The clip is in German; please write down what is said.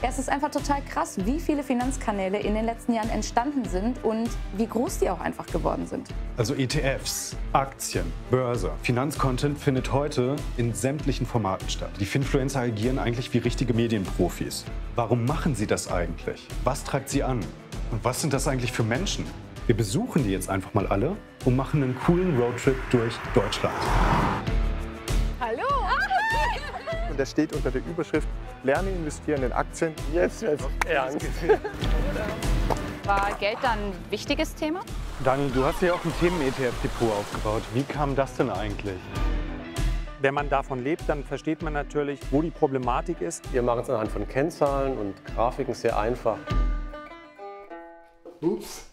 Ja, es ist einfach total krass, wie viele Finanzkanäle in den letzten Jahren entstanden sind und wie groß die auch einfach geworden sind. Also ETFs, Aktien, Börse. Finanzcontent findet heute in sämtlichen Formaten statt. Die Finfluencer agieren eigentlich wie richtige Medienprofis. Warum machen sie das eigentlich? Was treibt sie an? Und was sind das eigentlich für Menschen? Wir besuchen die jetzt einfach mal alle und machen einen coolen Roadtrip durch Deutschland. Hallo! Und das steht unter der Überschrift Lerne investieren in Aktien. Jetzt wird's ernst. War Geld dann ein wichtiges Thema? Daniel, du hast ja auch ein Themen-ETF-Depot aufgebaut. Wie kam das denn eigentlich? Wenn man davon lebt, dann versteht man natürlich, wo die Problematik ist. Wir machen es anhand von Kennzahlen und Grafiken sehr einfach. Ups.